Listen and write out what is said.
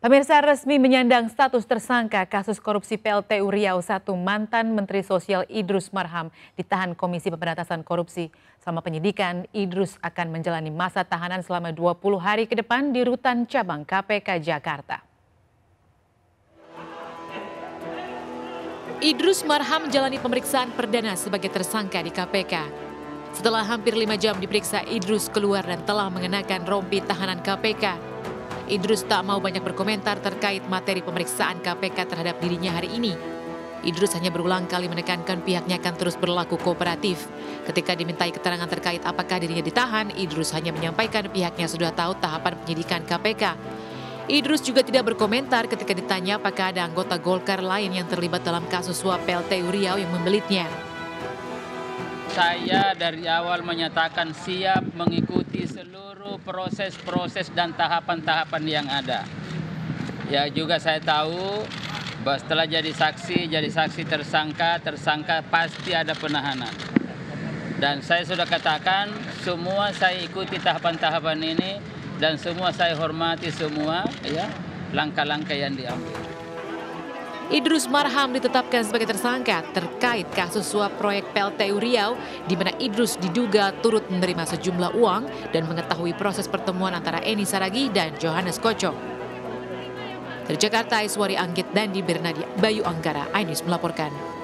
Pemirsa, resmi menyandang status tersangka kasus korupsi PLTU Riau I, mantan Menteri Sosial Idrus Marham ditahan Komisi Pemberantasan Korupsi. Selama penyidikan, Idrus akan menjalani masa tahanan selama 20 hari ke depan di Rutan Cabang KPK Jakarta. Idrus Marham menjalani pemeriksaan perdana sebagai tersangka di KPK. Setelah hampir 5 jam diperiksa, Idrus keluar dan telah mengenakan rompi tahanan KPK. Idrus tak mau banyak berkomentar terkait materi pemeriksaan KPK terhadap dirinya hari ini. Idrus hanya berulang kali menekankan pihaknya akan terus berlaku kooperatif. Ketika dimintai keterangan terkait apakah dirinya ditahan, Idrus hanya menyampaikan pihaknya sudah tahu tahapan penyidikan KPK. Idrus juga tidak berkomentar ketika ditanya apakah ada anggota Golkar lain yang terlibat dalam kasus suap PLTU Riau yang membelitnya. Saya dari awal menyatakan siap mengikuti seluruh proses-proses dan tahapan-tahapan yang ada. Ya juga saya tahu bahwa setelah jadi saksi tersangka pasti ada penahanan. Dan saya sudah katakan semua saya ikuti tahapan-tahapan ini dan semua saya hormati semua ya langkah-langkah yang diambil. Idrus Marham ditetapkan sebagai tersangka terkait kasus suap proyek PLTU Riau, di mana Idrus diduga turut menerima sejumlah uang dan mengetahui proses pertemuan antara Eni Saragih dan Johannes Koco. Dari Jakarta, Iswari Anggit dan Bernadia Bayu Anggara, iNews melaporkan.